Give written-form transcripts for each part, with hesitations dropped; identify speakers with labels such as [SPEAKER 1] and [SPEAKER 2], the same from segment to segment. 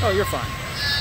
[SPEAKER 1] Oh, you're fine.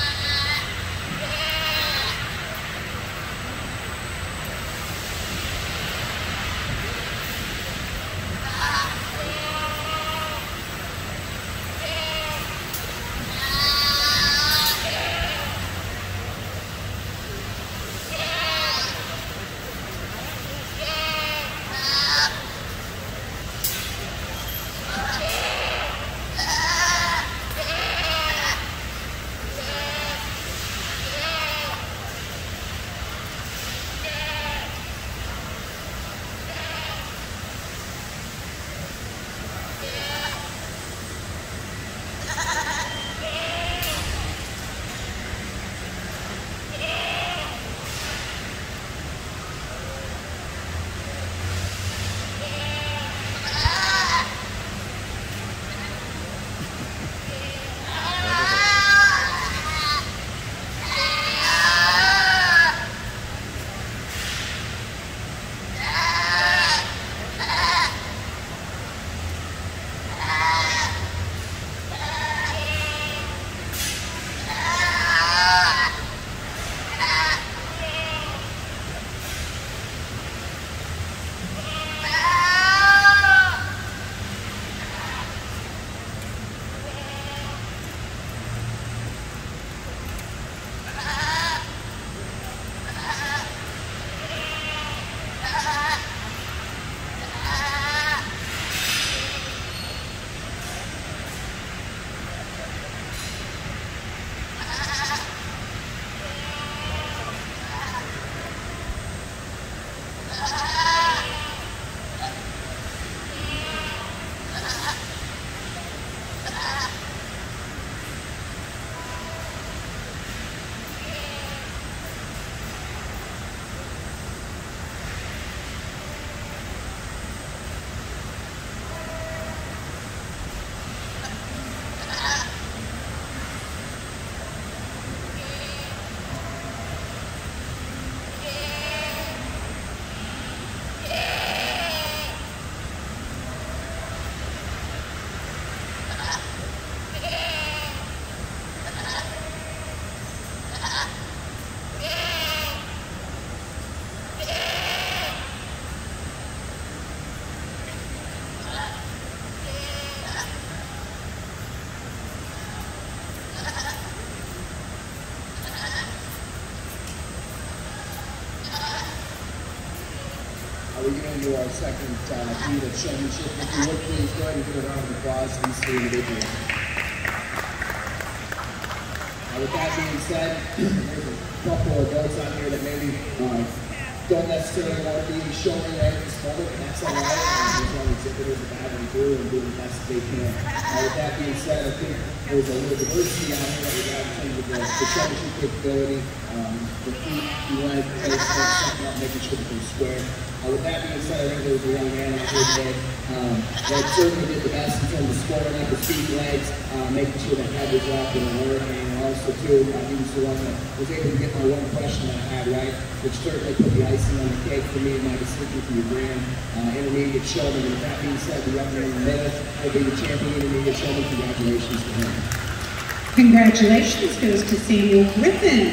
[SPEAKER 2] We're getting into our second heat of showmanship. If you would please go ahead and give a round of applause to these three individuals. With that being said, there's a couple of adults out here that maybe don't necessarily want to be showing right at this moment, and that's all right. As long as exhibitors are battling through and doing the best they can. With that being said, I think there's a little diversity out here that we got in terms of the showmanship capability, the feet, the leg, the face, setting up, making sure that they're square. With that being said, I think there was a young man out here today that certainly did the best in terms of scoring up his feet, legs, making sure that head was up and alert, and also too, he was the one that was able to get my one question that I had right, which certainly put the icing on the cake for me and my decision for the grand intermediate showman. And with that being said, the young man in the middle will be the champion intermediate showman. Congratulations to him.
[SPEAKER 3] Congratulations goes to Samuel Griffin.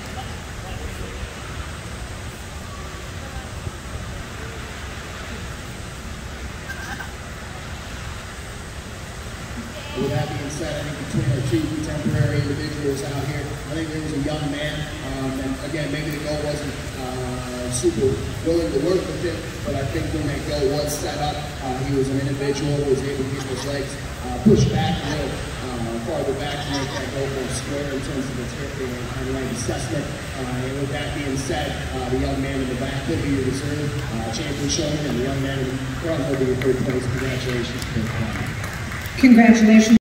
[SPEAKER 2] With that being said, I think between our two contemporary individuals out here, I think there was a young man, and again, maybe the goal wasn't super willing to work with him, but I think when that goal was set up, he was an individual who was able to get his legs pushed back a little farther back to make that goal more square in terms of its kind of like assessment. And with that being said, the young man in the back will be your reserve champion showman, and the young man in the front will be your third place. Congratulations to him.
[SPEAKER 3] Congratulations.